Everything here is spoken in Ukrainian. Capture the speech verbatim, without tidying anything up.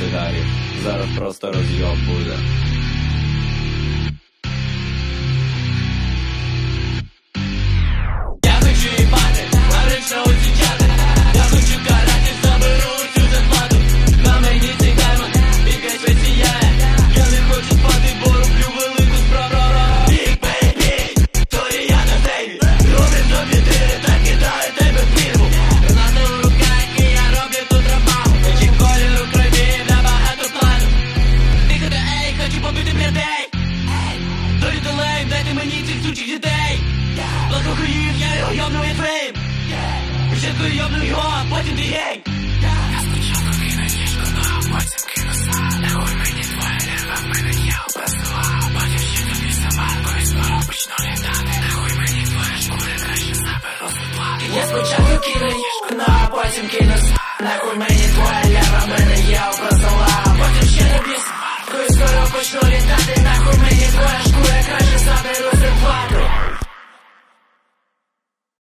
цигарів. Зараз просто розйоб буде. Я хочу їбати, фабрично усічати. Я хочу карати, заберу всю зарплату. На мені цей даймонд, бігать весь сіяє. Я не хочу спати, бо роблю велику справу. Бік, бей, бій, то і я на сейві. Роблю собі тири, та кидаю тебе в фірму. Гранати у руках, і я роблю тут рабагу. Хочу кольору крові, на багато плану. Дихати, ей, хочу побити людей. Дорі долей, дайте мені цих сучих дітей. Блокоху їх, я його йобну від фейм. Спочатку йобну його, а потім ти гей. Я спочатку кину ніжку, ну а потім кину сам. Нахуй мені твоя ліва, в мене є образова. Потім ще тобі сама, коли скоро почну літати. Нахуй мені твоя шкура, краще заберу заплати. Я спочатку кину ніжку, ну а потім кину сам. Нахуй мені твоя